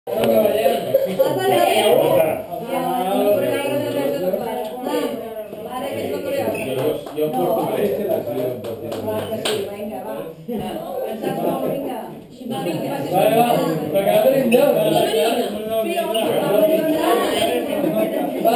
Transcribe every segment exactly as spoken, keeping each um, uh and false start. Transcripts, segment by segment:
Jo em porto bé. Va, va, regalar brindeu. Va.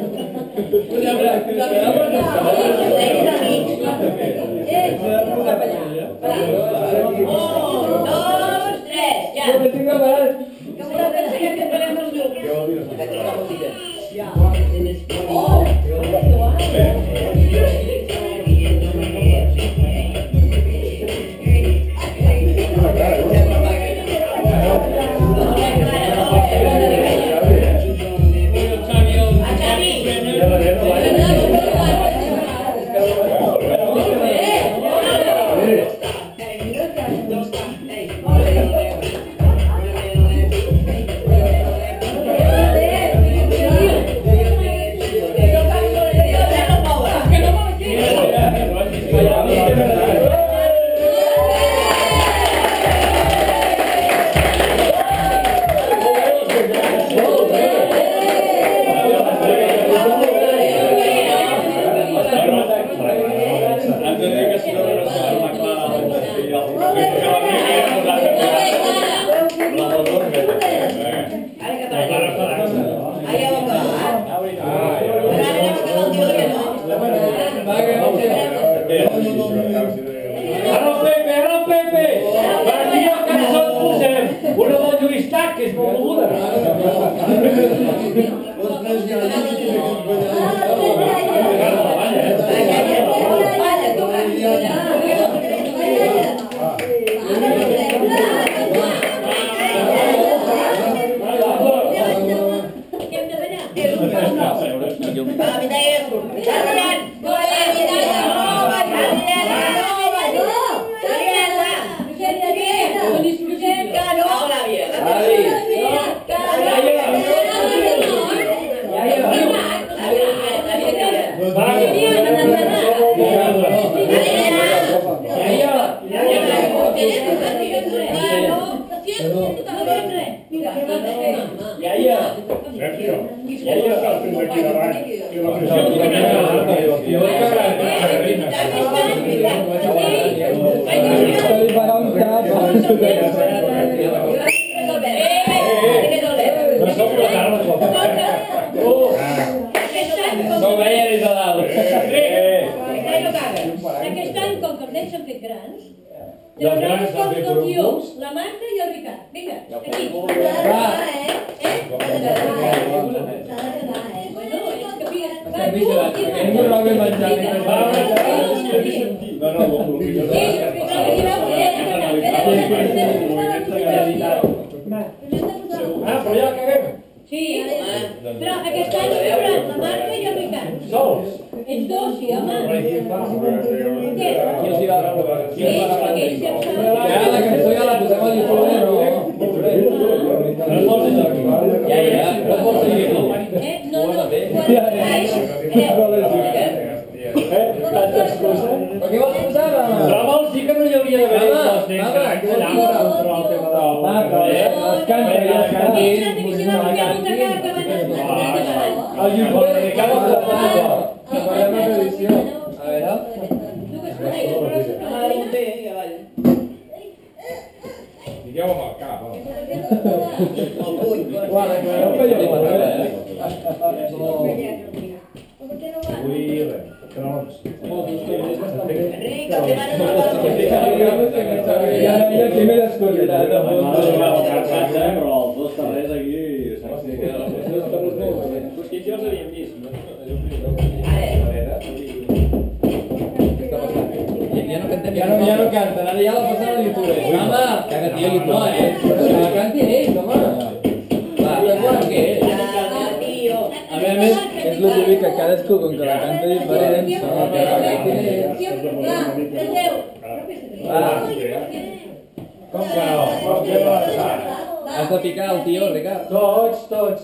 Has de picar el tió, Ricard. Tots, tots.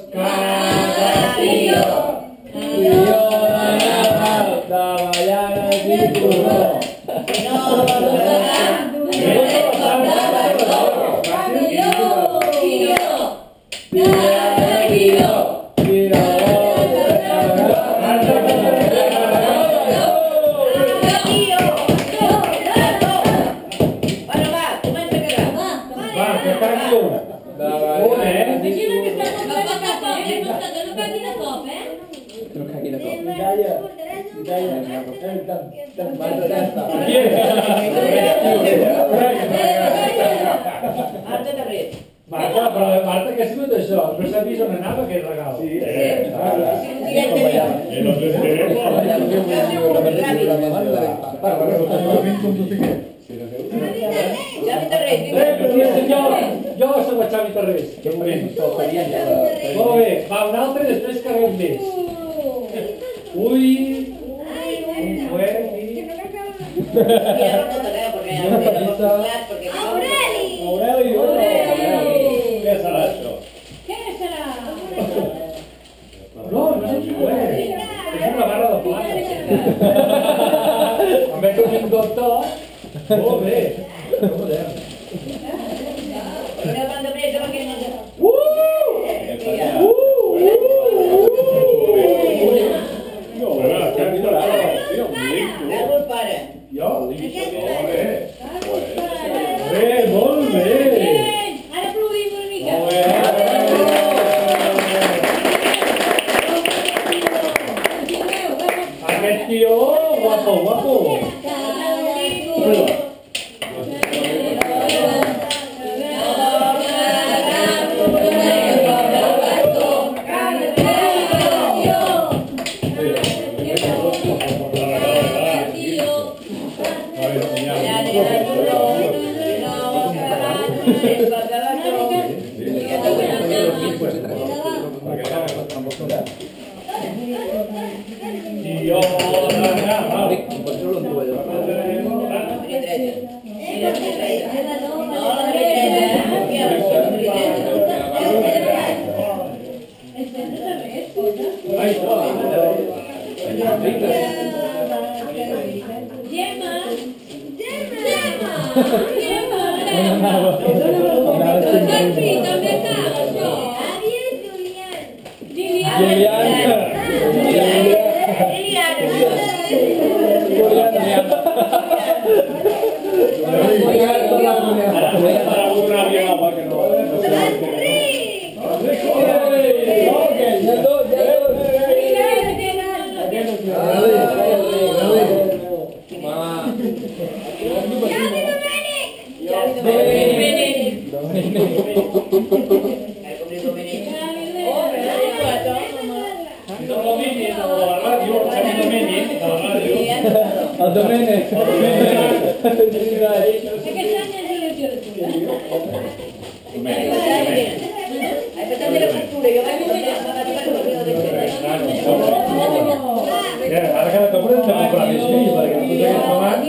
Cada tió, Tió de Nadal, d'avellanes i porró. no volarà, només com la barró. Tió, tió, Marta, però Marta, què ha sigut això? No s'ha vist on anava aquest regal. Sí, eh? Jo som el Xavi Tarrés. Molt bé, va un altre i després carreguem més. Ui, un fuet i... Aureli! Aureli, Aureli! Què serà això? Què serà? No, no sé què és. És una barra de plata. A més que un doctor. Molt bé. Uh! Jo? Bé, molt bé. Ara aplaudim una mica. Aquest tio, guapo, guapo. Tio, Gemma! Gemma! Gemma! Selfie, també està, això. Ariel Julián. Julián. El Domènec. Aquest any és de literatura. Ara cada cop hem de comprar més fills, perquè tots aquests mamans...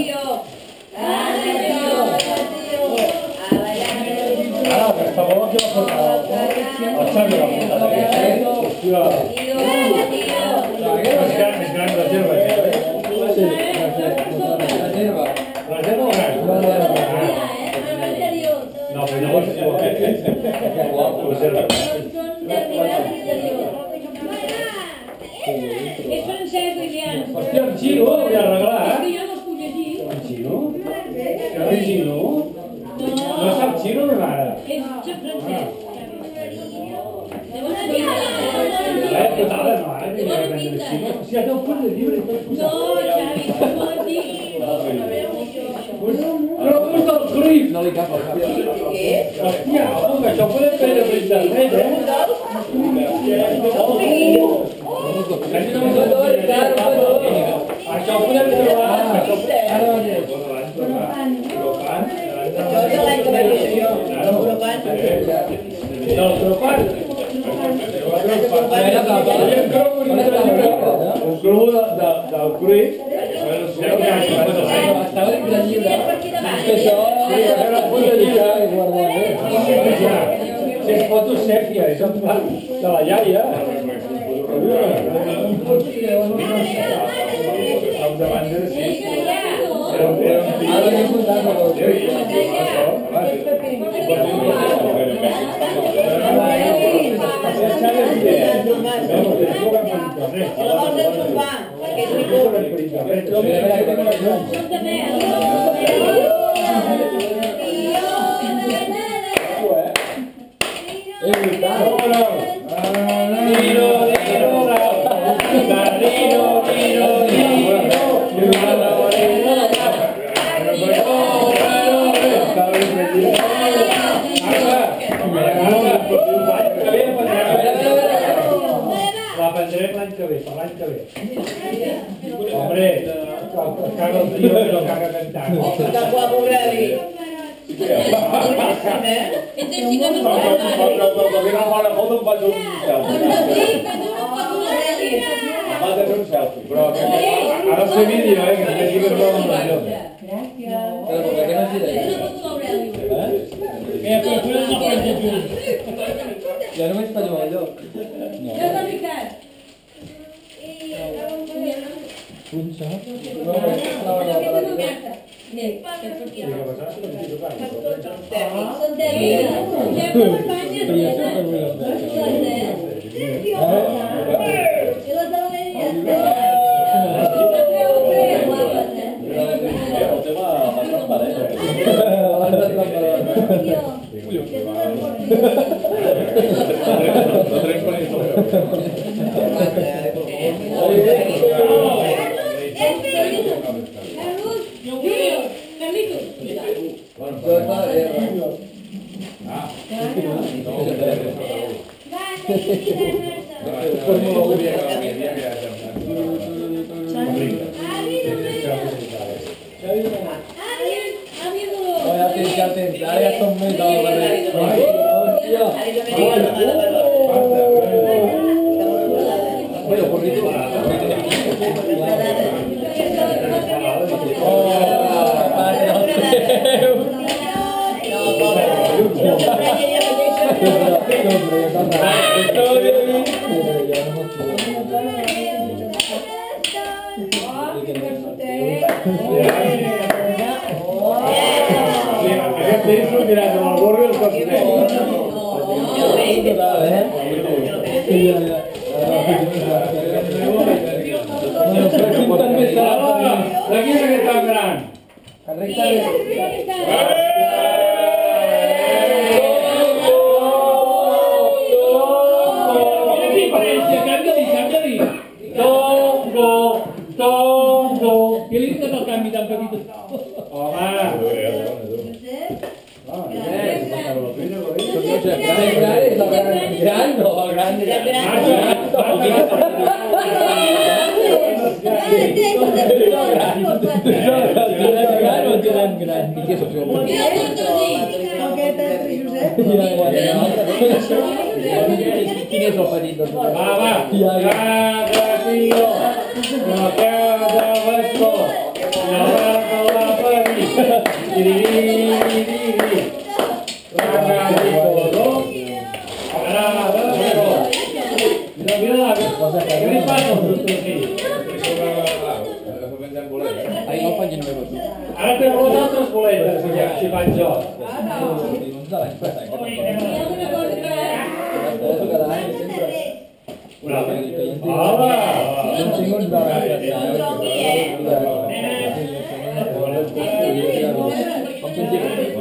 Ara, que està bo, que va portar el Xavi va portar aquest. Hòstia. Més gran, més gran reserva, eh? Sí, reserva. Reserva o gran? No, però llavors és igual. Reserva. És francès, Lilian. Hòstia, en Xino, li ha regalat. És que jo no els puc llegir. En Xino? En Xino? No sap Xino o ara? És francès. Eh, però ara no, ara que ja aprendre el Xino. Si ja té el punt de llibre i tot. No, Xavi, no m'ho diguis. Però posa el clip. No li cap al cap. Hòstia, home, que això ho podem prendre per internet, eh? Això ho podem trobar. Ara mateix. Del tropant. Un cru del fruit. Estava dins del llibre. Això era un punt de llibre i guardar. Si és foto sèpia, és en plan de la iaia. Amb davant de sí. Era un pic. Ara m'he apuntat a l'altre. Vamos, que juega per internet. Que la vols enxufar, perquè és mi Juega per internet. La prendrem l'any que ve, per l'any que ve. Hombre, caga el tio i no caga cantant. Que guapo Greli. Este sí que no Però quan vinc a la foto em faig un selfie. Em vas a fer un selfie, però... Ha de ser vídeo, eh, que només lligues molt amb el joc. Però per què no s'hi deia? Eh, però tu eres una franja junt. Jo només faig el lloc. Un xap? No, no, no, no, El tema fa transparent. No trec per Oye, atents, atents, ara ja som més del barret. Hòstia! Bueno, porrito. Oh, pare del teu! Aquest d'ells sortirà com el gorro i el costet. De qui és aquest tan gran? Quina diferència? Canvia-li, canvia-li. Tongo, tongo. Què li dius el canvi tan petit? Home. Gran no, gran Quin és el petit de tot? Va, va. Cada tio, la cada bastó, la vaca la parí, tiririri, la cadicodó, la bastó. Mira, mira, què li passa al doctor aquí? Ai, no el faig no veure tu. Ara té les altres boletes, si faig jo. Doncs de l'any passat. Cada any, sempre. Una altra. Hola! Hem tingut de l'any passat. Com sentim?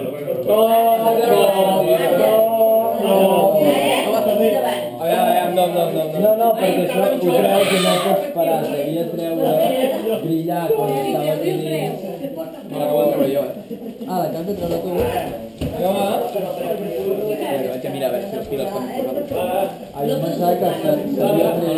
No, no, perquè això ho creu que no pots parar. Devia treure, brillar quan estava dins. Me l'acabo de treure jo, eh? Ah, l'acabes de treure tu? Jo, va? Vaig a mirar a veure si les piles són posades. Ah, jo pensava que s'havia tret.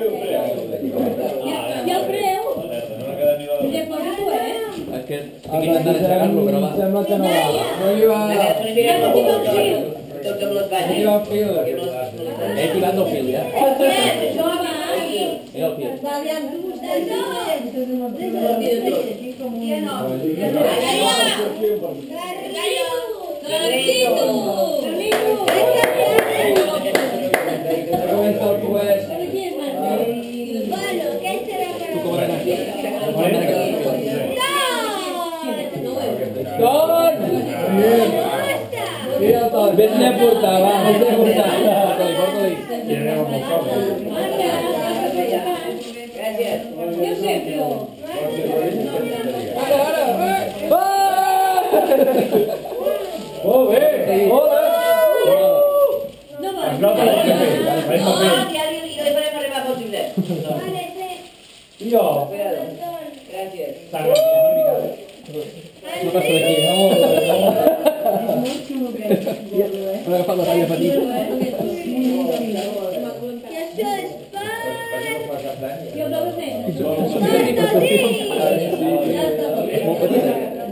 I el preu? Li poso tu, eh? És que estic intentant aixecar-lo, però va. Sembla que no va. No hi va. Tots amb les No hi va el fil. He tirat el fil, ja. Això va. Mira el fil. Comença el coet. Tu com has anat? Ton! Mira el Ton. Vés-ne a portar, va. Vés-ne a portar. Que li porto-li. Gracias. Molt bé! Hola! Escolta, No, diario y no le ponemos más posible. jo. Cuidado. Gracias. No passa d'aquí, no? M'he agafat la talla petita. Molt petita.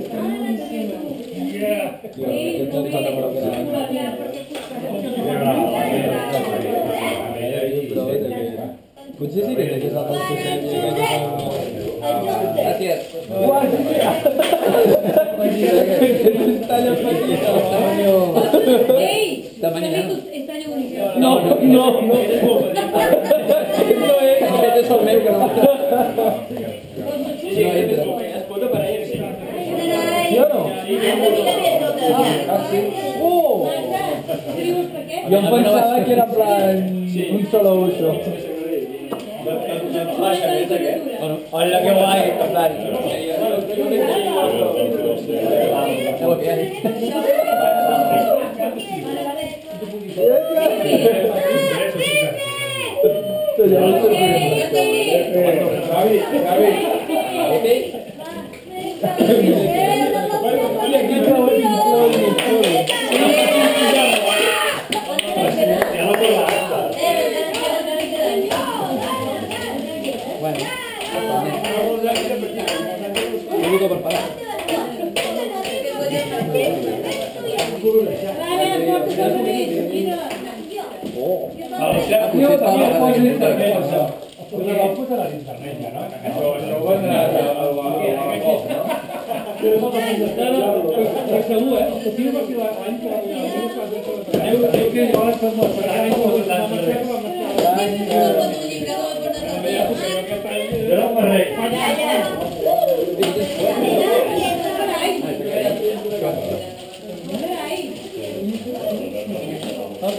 Potser sí que té aquesta cosa que gràcies. Talla petita, ¡Ey! Tamaño nano. Estaño único. No, no, no. No és, aquest és el meu que no. No entra. ¿Sí o no? Ah, sí. Oh! Jo em pensava que era en plan un solo uso. Hola, qué guay, en plan. Es lo que hay. Gavi, Gavi. Bueno. Lo digo por parar. Jo també ho poso a l'internet, això. Però ho posa a l'internet, ja, no? Això ho van a la foc, no? Però segur, eh? El que va fer l'any que diu que jo les fem molt, però ara hi poso la marxa. Jo no per res. Ok.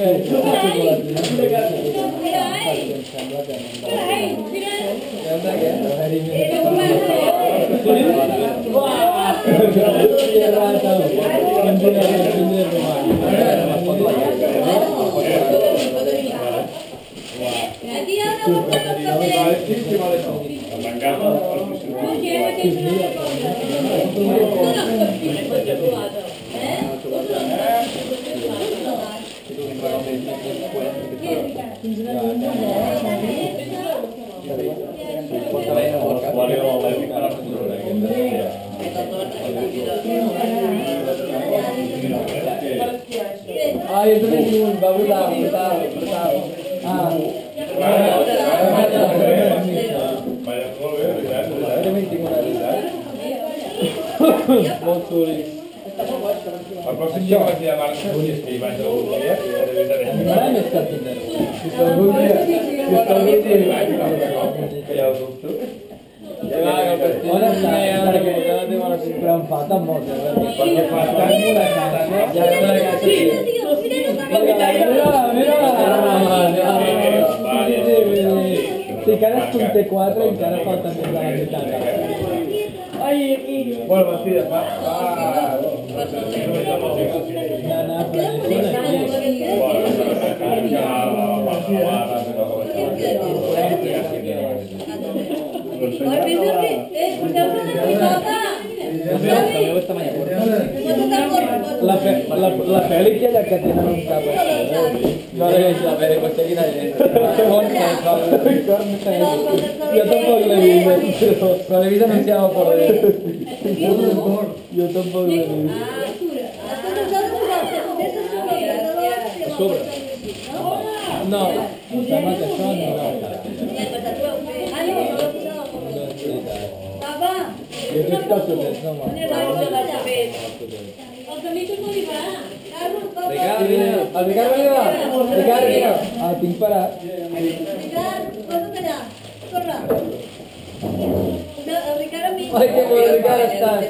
Ah, itu nih baru tahu, tahu, tahu. Ah. El pròxim dia vaig dir a Marc Núñez que hi vaig a un dia, Gimana nih sekarang? que ja ho dubto. Ora stai perché devono sempre un fatta molto, Perquè fa tant una casa, ya no la casa. Mira, mira, si cada punte quatre encara falta més de la meitat. Bueno, mentida, fa... fa... Nana, planifica La, fe, la, la Fèlix i ella que tenen un cap així. No l'he vist la Fèlix, potser quina gent. Jo tampoc l'he vist, però, però l'he vist anunciado por él. Jo tampoc l'he vist. A sobre? No, em sembla que això no. No és veritat. Jo crec que els sotets no m'han. Ricard, mira, el Ricard mira, Ricard, mira, el tinc parat. Ai, que bo, Ricard, estàs.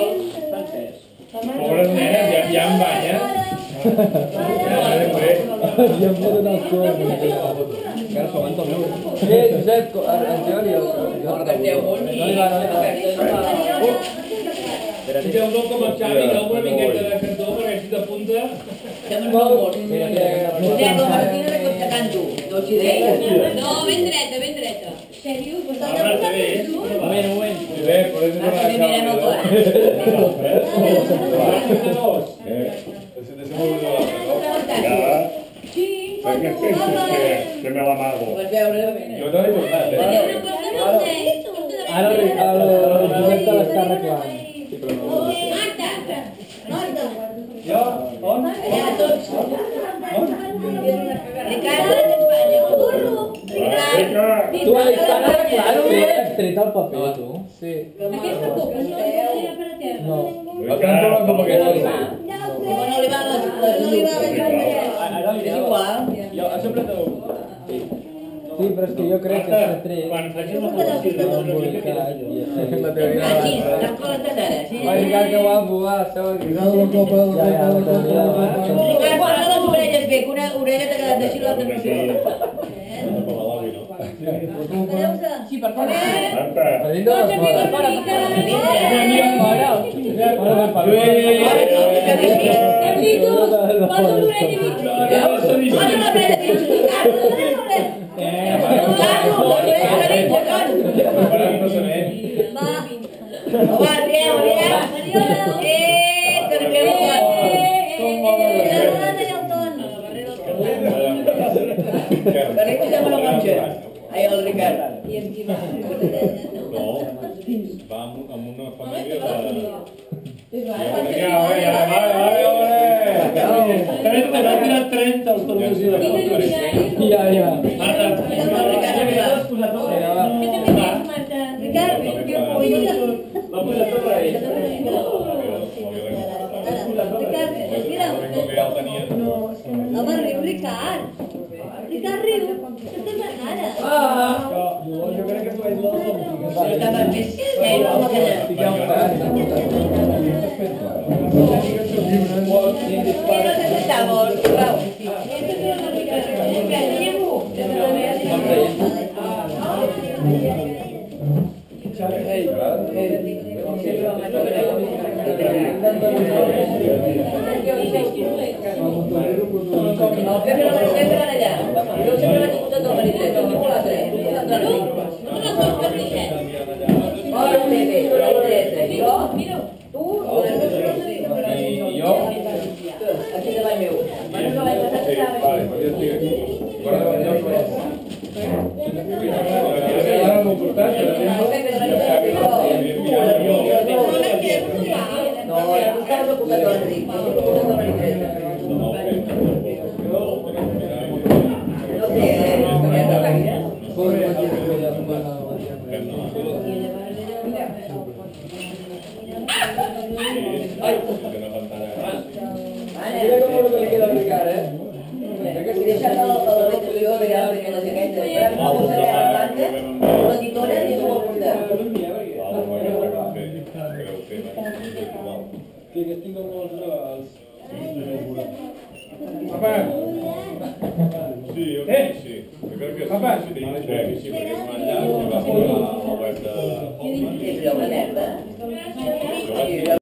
Pobres nenes, ja, ja em banya. Ja, ja, Abbiamo da scorrere. Cazzo, quanto me. Eh, Giuseppe, Antonio, io No, perquè té un No li va, no li va. Si té un loc com el Xavi, no una miqueta de cantó, perquè si t'apunta... Sembla un humor. Nego Martínez de Costacanto. No ci deia. No, ben dreta, ben dreta. Sèrio? Pues Ah, està bé. Un moment, un moment. Bé, por eso no Ah, també mirem el pla. Eh, ese de ese módulo de Ja. Sí, Perquè penses que, que me l'amago? Pots veure? Yo no digo nada. Perquè no porta molt d'ells. Ara el Josep te l'està arreglant. Marta! Marta! Jo? On? Allà tots. Ricardo d'Espanya. Vinga, Tu l'estàs arreglant, o has tret el paper, tu? Sí. Aquesta copa no la posaria per a terra. No. El canto va como que no. I quan no li van les llums. És igual. Jo, ha semblat un... Sí, però és que jo crec que s'ha tret. Quan facis una fotografiada, No, una mica embolicat, que i jo. ja sé. La teoria de Aquí, la... les coses de ara. Sí. Ai, Ricard, que guapo, va, això... Ricard, la copa, la copa, la copa, la copa. Ricard, posa les orelles bé, que una orella t'ha quedat així, l'altra no sé. Sí, per favor. Marta, Perdent de les vores. Fora, Carlitos, posa l'orella i mig. Posa l'orella dins, Ricardo, posa l'orella. Ricardo, l'orella dins, Ricardo. Va. Va, adéu, adéu. Eh, que li queda fort. Que li posem la monja. Ai, el Ricard. No, va amb, amb una família de... Ja, ja, va, va, va, trenta, va tirar trenta els tornejos de fotos. Ja, ja. Marta, El Ricard ja va. Vinga, va. Ricard, va posar tot per a ell. home, riu, Ricard. Ricard, riu. Què té la cara? Jo crec que tu ets l'altre. Jo estava més sèrio, com aquella. Fiqueu un pas. Que no necessitamos, Pau. Sempre van allà. Jo sempre vaig escoltar el Maritret. Jo tinc l'altre. No la fos per disset. Hola, Pepe. Jo, tu, I jo? aquí davant meu. Bueno, no l'any passat estava Vale, pues jo estic aquí. Guarda, jo estic. Ara m'ho portat, que la el Pepe de Maritret. No, encara no he portat el Ric. No he portat el Maritret. No sé, eh? Corre, Matías. Mira com lo que li queda al Ricard, eh? I deixant el, el retribuïdor de veure perquè la gent entra. Esperant que no posaré a la banda, l'editora i no ho apunta. Sí, que estic amb els... Papà! Sí, jo crec que sí. Jo crec que sí. Papà! Sí, crec que sí, perquè és una enllaç i va posar la web de... És allò una merda.